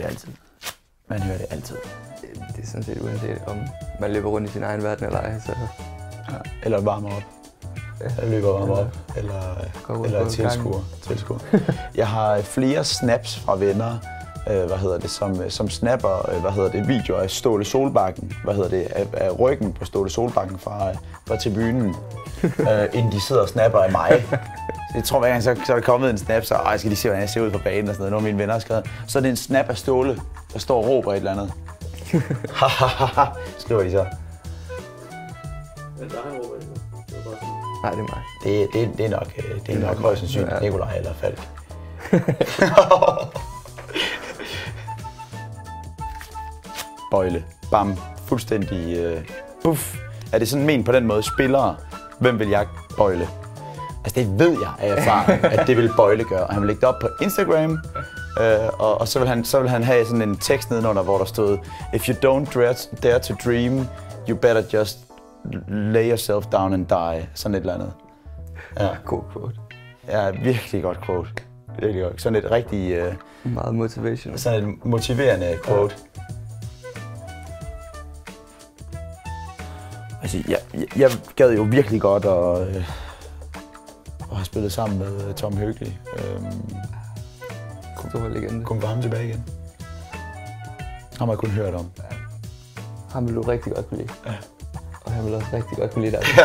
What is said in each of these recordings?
det altid. Man hører det altid. Det er sådan set uanset om man løber rundt i sin egen verden eller ej. Så... Ja, eller varmer op. Jeg løber varme op. Eller tilskuer. Jeg har flere snaps fra venner, som snapper, videoer af Ståle Solbakken, af ryggen på Ståle Solbakken fra tribunen, inden de sidder og snapper af mig. Så jeg tror hver gang, så er der kommet en snap, så skal de se, hvordan jeg ser ud på banen og sådan noget. Nogle af mine venner har skrevet. Så er det en snap af Ståle, der står og råber et eller andet. Skriver de så. Men der han råber ikke. Nej, det er mig. Det er nok højst sandsynligt Nikolaj eller Falk. Bøjle. Bam. Fuldstændig puff. Er det sådan ment på den måde? Spillere. Hvem vil jeg bøjle? Altså det ved jeg af erfaring, at det vil Bøjle gøre. Og han vil lægge det op på Instagram. Og så vil han have sådan en tekst nedenunder, hvor der stod: If you don't dare to dream, you better just lay yourself down and die. Sådan et eller andet. Ja. God quote. Ja, virkelig godt quote. Virkelig godt. Sådan et rigtig... meget motivation. Sådan et motiverende quote. Altså, jeg gad jo virkelig godt at have spillet sammen med Tom Høgli. Stor legende. Kunne få ham tilbage igen. Ham har jeg kun hørt om. Ja. Ham vil du rigtig godt kunne lide. Ja. Og han vil også rigtig godt kunne lide dig.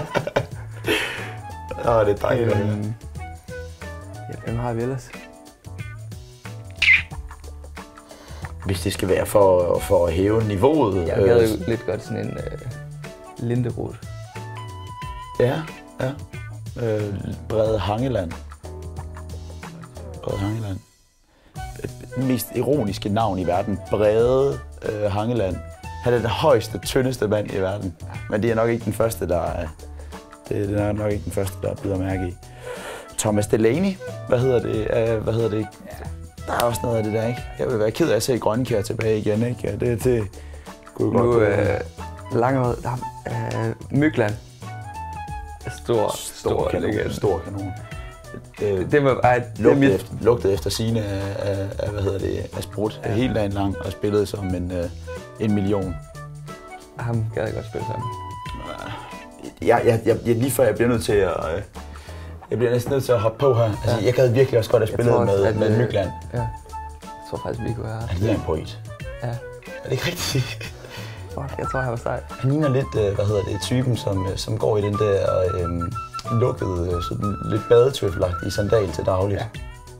Det er dejligt. Hvem har vi ellers? Hvis det skal være for at hæve niveauet. Jeg gad jo lidt godt sådan en Linderoth. Ja. Brede Hangeland. Mest ironiske navn i verden. Brede Hangeland. Han er den højeste, tyndeste mand i verden. Men det er nok ikke den første, der bider mærke i. Thomas Delaney. Hvad hedder det? Ja. Der er også noget af det der, ikke? Jeg vil være ked af at se Grønkjær tilbage igen, ikke? Ja, det kunne godt Langhåret. Mykland. Stor legende. Stor kanon. Det var lugtede efter sine af sprut hele dagen lang og spillede som en million. Ham gad jeg godt spille sammen. Lige før jeg bliver nødt til at... Jeg bliver næsten nødt til at hoppe på her. Altså, jeg gad virkelig også godt at spille med Mykland. Ja. Jeg tror faktisk, vi kunne have... Han er en poet. Ja. Er det ikke rigtigt? Jeg tror, han var sej. Han ligner lidt, typen, som går i den der lukkede, sådan lidt badetøffelagtige sandal til daglig. Ja.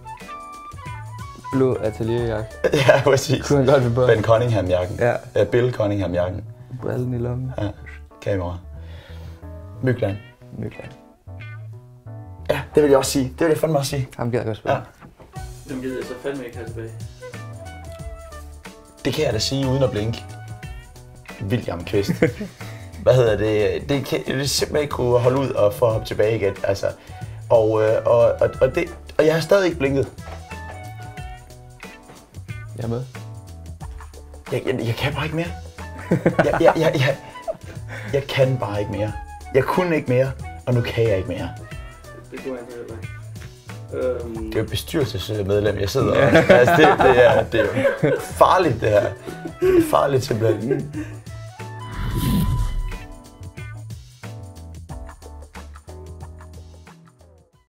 Blå atelierjakke. Ja, præcis. Kunne han godt være på. Ben Cunningham-jakken. Ja. Bill Cunningham-jakken. Brillen i lommen. Ja, kamera. Mykland. Ja, det vil jeg også sige. Det vil jeg fandme også sige. Ham gad jeg godt spille. Ja. Hvem gider jeg så fandme ikke have tilbage? Det kan jeg da sige uden at blinke. William Kvist. Det kan jeg simpelthen ikke kunne holde ud og få ham tilbage igen. Altså. Og jeg har stadig ikke blinket. Jeg er med. Jeg kan bare ikke mere. Jeg kan bare ikke mere. Jeg kunne ikke mere, og nu kan jeg ikke mere. Det kunne jeg heller ikke. Det er jo bestyrelsesmedlem, jeg sidder og... Altså, det er jo farligt, det her. Det er farligt simpelthen.